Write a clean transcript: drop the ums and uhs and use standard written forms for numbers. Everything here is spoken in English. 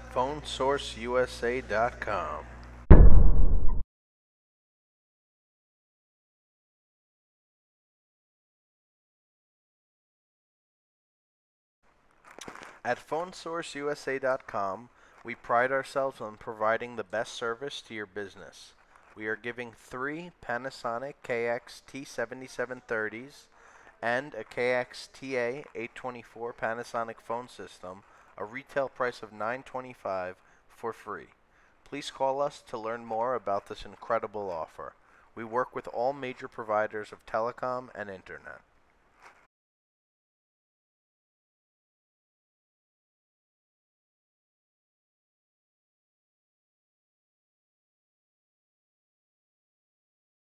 PhoneSourceUSA.com. At PhoneSourceUSA.com, we pride ourselves on providing the best service to your business. We are giving 3 Panasonic KX-T7730s and a KX-TA824 Panasonic phone system a retail price of $925 for free. Please call us to learn more about this incredible offer. We work with all major providers of telecom and internet.